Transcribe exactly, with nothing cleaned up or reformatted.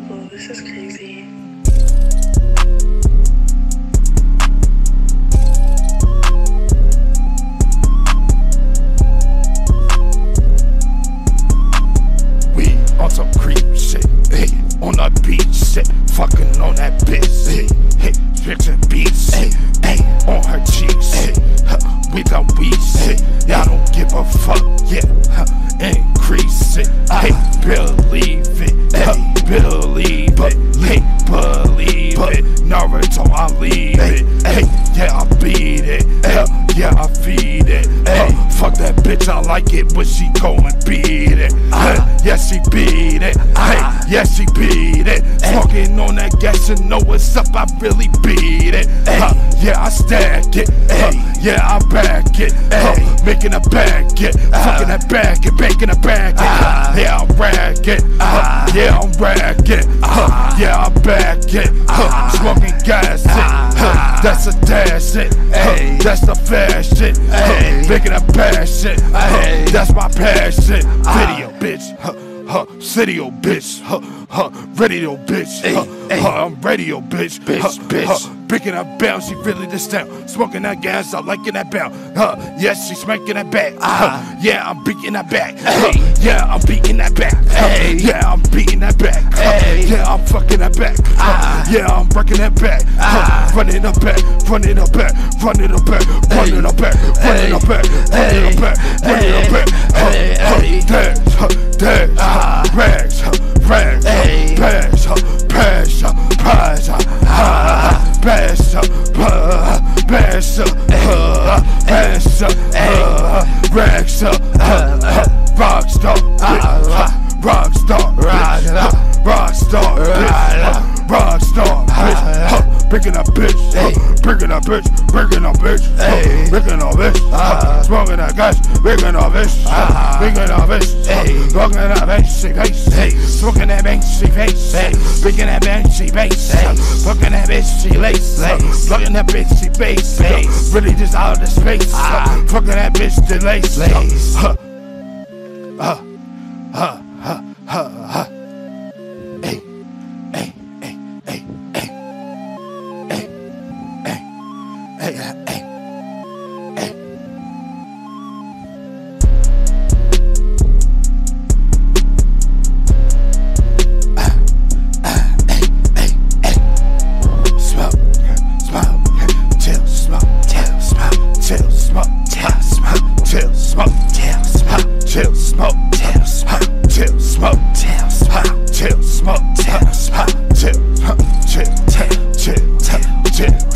unbelievable. This is crazy. We on some creep shit, hey, on the beach shit, fucking on that bitch, hey, hey, picture beats, hey, hey, on her cheeks, hey, huh, we the weeds, hey, y'all don't give a fuck, yeah, huh, increase it, hey, believe it, hey, believe it, hey, believe it, Naruto, I leave it, hey, yeah, I beat it, hey, yeah, I feed it, hey, fuck that bitch, I like it when she go and beat it, hey, yeah, she beat it, hey, yeah, she beat it, smoking on that gas, you know what's up, I really beat it, huh, yeah, I stack it, huh, yeah, I back it, huh, making a bag it, fucking that bag it, baking a bag it, huh, yeah, I'm rag it, huh, yeah, I'm rag it, huh, yeah, I back it, huh, smoking gas it, huh, that's a dash it, huh, that's the fast shit, huh, making a bad shit, huh, that's my passion, video bitch, huh, huh, city-o bitch, huh, huh, radio bitch, huh, huh, I'm radio bitch, bitch, huh, bitch, huh, picking up bounce, she really this down, smoking that gas, I liking that bounce, huh, yes, she's making that back, huh, yeah, I'm beating that back, huh, yeah, I'm beating that back, huh, yeah, I'm beating that back, huh, yeah, I'm fucking that back, huh, yeah, I'm breaking that back, huh, running up back, running up back, running up back, running up back, running up back, running up back, running up back, huh, huh, dance, huh, dance, huh, rags, huh, rags, huh, bags, huh, bags, huh, prize, huh, huh, bags, huh, bags, huh, bags, huh, rags, huh, rockstar, bitch, rockstar, bitch, rockstar, bitch, rockstar, bitch, bringing up bitch, bringing up bitch, bringing up bitch, bringing up bitch, smoking that gas, bringing up bitch, bringing up bitch, smoking that banksy face, smoking that banksy face, bringing that banksy face, smoking that bitchy lace, plugging that bitchy face, really just out of space, fucking that bitch to lace, huh, huh, huh, huh, huh, huh, hey, hey, hey, hey, hey, hey, hey, hey, hey, hey. Chill, smoke, chill, smoke, chill, smoke, chill, smoke, chill, smoke, chill, smoke, chill, chill, chill, chill, chill, chill, chill.